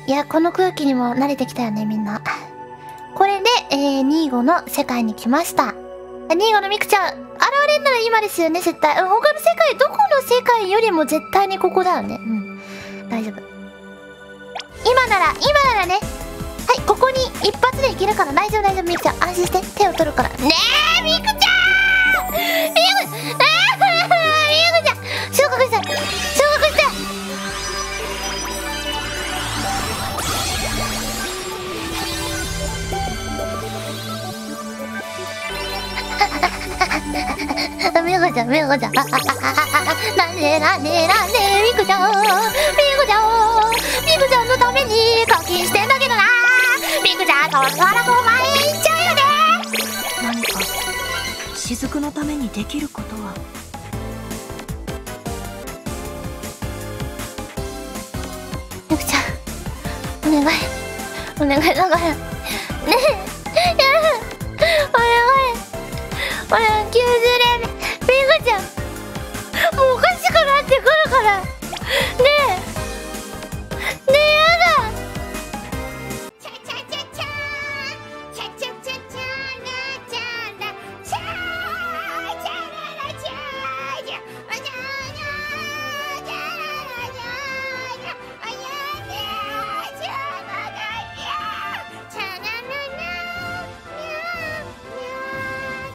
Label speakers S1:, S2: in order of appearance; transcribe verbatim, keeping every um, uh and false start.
S1: いや、この空気にも慣れてきたよね、みんな。これで、えー、ニーゴの世界に来ました。ニーゴのミクちゃん、現れんなら今ですよね、絶対。うん、他の世界、どこの世界よりも絶対にここだよね。うん。大丈夫。今なら、今ならね。はい、ここに一発でいけるから大丈夫、大丈夫、ミクちゃん。安心して、手を取るから。ねえ、ミクちゃんミク、あーミクちゃん昇格した昇格したみこちゃん、みこちゃん。なんでなんでなんで、みこちゃん。みこちゃん。みこちゃんのために課金してんだけどな。みこちゃん、そろそろお前行っちゃうよね。
S2: 何か、雫のためにできることは。
S1: みこちゃん、お願い。お願いだから。ねえ、やる。お願い。お願い、きゅうじゅうれんめ。みこちゃん、もうおかしくなってくるから。ね